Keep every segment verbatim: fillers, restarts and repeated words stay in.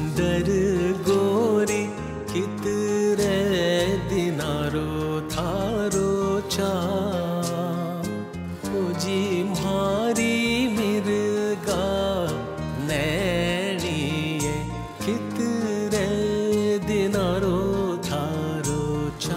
सुंदर गोरी कितरे दिनारो थारो चा मुझी मारी मिर्गा नैणीए कितरे दिनारो थारो चा।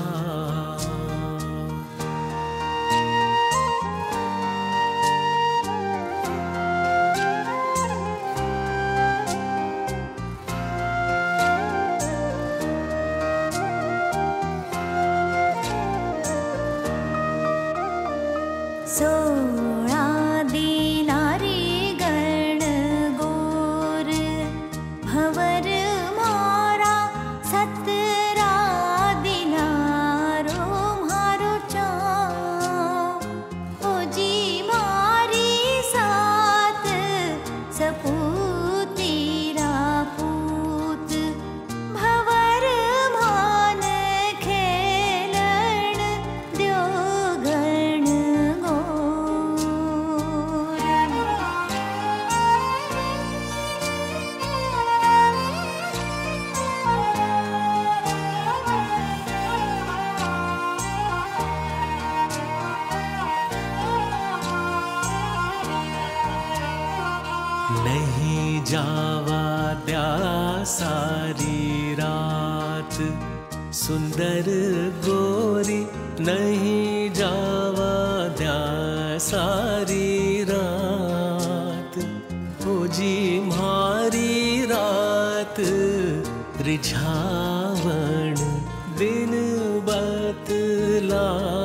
सोळा दिनारी गण गोर भवर मारा सतरा दिनारो मारो चा ओजी मारी सात सपूतीरा पूत भवर मान खेलन द्यो गण नहीं जावा द्या सारी रात सुंदर गोरी नहीं जावा द्या सारी रात ओजी मारी रात रिझावण दिन बतला